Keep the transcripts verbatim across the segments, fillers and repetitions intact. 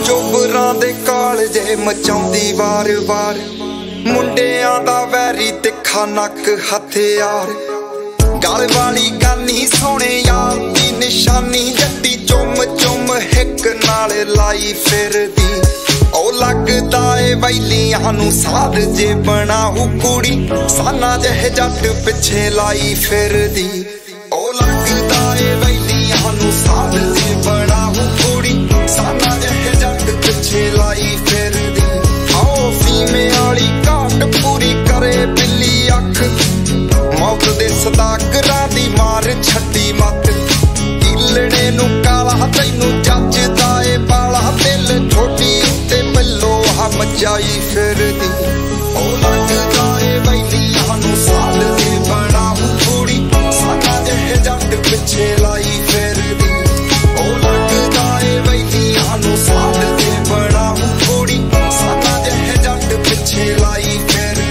ਚੋਬਰਾਂ ਦੇ ਕਾਲਜੇ ਮਚਾਉਂਦੀ ਵਾਰ-ਵਾਰ, ਮੁੰਡਿਆਂ ਦਾ ਵੈਰੀ ਤਿੱਖਾ ਨੱਕ ਹਥਿਆਰ। ਗਲ ਵਾਲੀ ਗਾਨੀ ਸੋਹਣੇ ਯਾਰ ਦੀ ਨਿਸ਼ਾਨੀ, ਜੱਟੀ ਚੁੰਮ ਚੁੰਮ ਹਿੱਕ ਨਾਲ ਲਾਈ ਫਿਰਦੀ। ਉਹ ਲੱਗਦਾ ਏ ਵੈਲੀਆਂ ਨੂੰ ਸਾਧ ਜੇ ਬਣਾਉ ਕੁੜੀ, ਸਾਨਾ ਜਿਹੇ ਜੱਟ ਪਿੱਛੇ ਲਾਈ ਫਿਰਦੀ। ਉਹ ਲੱਗਦਾ ਏ ਵੈਲੀਆਂ ਨੂੰ ਸਾਧ ਜੇ ਬਣਾਉ ਕੁੜੀ, ਸਾਨਾ ਜਿਹੇ ਜੱਟ ਪਿੱਛੇ ਲਾਈ ਫਿਰਦੀ। ਆਓ ਫੀਮੇ ਵਾਲੀ ਘਾਟ ਪੂਰੀ ਕਰੇ ਬਿੱਲੀ ਅੱਖ, ਮੌਤ ਦੇ ਸਦਾਗਰਾਂ ਦੀ ਮਾਰ ਛੱਡੀ ਮੱਤ। ਢਿੱਲਣੇ ਨੂੰ ਕਾਲਾ ਤੈਨੂੰ ਜੱਜਦਾ ਏ ਬਾਲਾ, ਦਿਲ ਠੋਡੀ ਉੱਤੇ ਮੱਲੋ ਹਮ ਜਾਈ ਫਿਰਦੀ। ਉਹ ਲੱਗਦਾ ਏ ਵੈਲੀਆਂ ਨੂੰ ਸਾਧ ਜੇ ਬਣਾਉ ਕੁੜੀ, ਸਾਨਾ ਜਿਹੇ ਜੱਟ ਪਿੱਛੇ ਲਾਈ ਫਿਰਦੀ। ਉਹ ਲੱਗਦਾ ਏ ਵੈਲੀਆਂ ਨੂੰ ਸਾਧ ਜੇ ਬਣਾਉ ਕੁੜੀ, ਸਾਨਾ ਜਿਹੇ ਜੱਟ ਪਿੱਛੇ ਲਾਈ ਫਿਰਦੀ।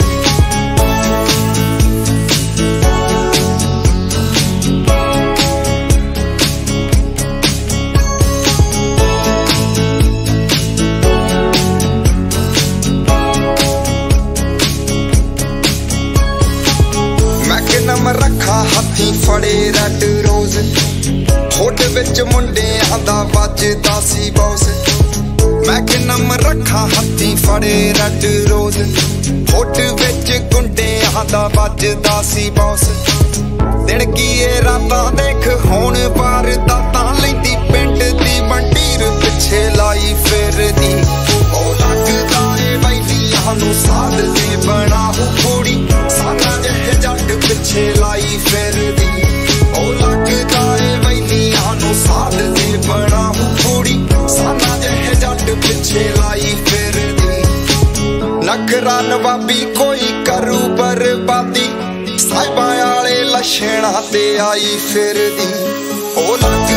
ਨਮ ਰੱਖਾ ਹੱਥੀ ਫੜੇ ਰੈਡ ਰੋਜ਼, ਹੋਡ ਵਿੱਚ ਮੁੰਡਿਆਂ ਦਾ ਵੱਜਦਾ ਸੀ ਬੌਸ। ਮੈਂ ਕਿਨਮ ਰੱਖਾ ਹੱਥੀ ਫੜੇ ਰੈਡ ਰੋਜ਼, ਹੋਡ ਵਿੱਚ ਗੁੰਡਿਆਂ ਦਾ ਵੱਜਦਾ ਸੀ ਬੌਸ। ਦਿਨ ਕੀਏ ਰਾਤਾਂ ਦੇਖ ਹੁਣ ਵਾਰਦਾਤਾਂ ਲੈਂਦੀ, ਪਿੰਡ ਦੀ ਮੰਡੀਰ ਪਿੱਛੇ ਲਾਈ ਫਿਰਦੀ। ਉਹ ਲੱਗਦਾ ਏ ਵੈਲੀਆਂ ਨੂੰ ਸਾਧ ਜੇ ਬਣਾਉ ਕੁੜੀ, ਸਾਨਾ ਜਿਹੇ ਜੱਟ ਪਿੱਛੇ ਲਾਈ ਫਿਰਦੀ। ਉਹ ਲੱਗਦਾ ਏ ਵੈਲੀਆਂ ਨੂੰ ਸਾਧ ਜੇ ਬਣਾਉ ਕੁੜੀ, ਸਾਨਾ ਜਿਹੇ ਜੱਟ ਪਿੱਛੇ ਲਾਈ ਫਿਰਦੀ। ਨਖਰਾ ਨਵਾਬੀ ਕੋਈ ਕਰੂ ਬਰਬਾਦੀ, ਸਾਹਿਬਾਂ ਵਾਲੇ ਲੱਛਣਾਂ ਤੇ ਆਈ ਫਿਰਦੀ। ਉਹ ਲੱਗ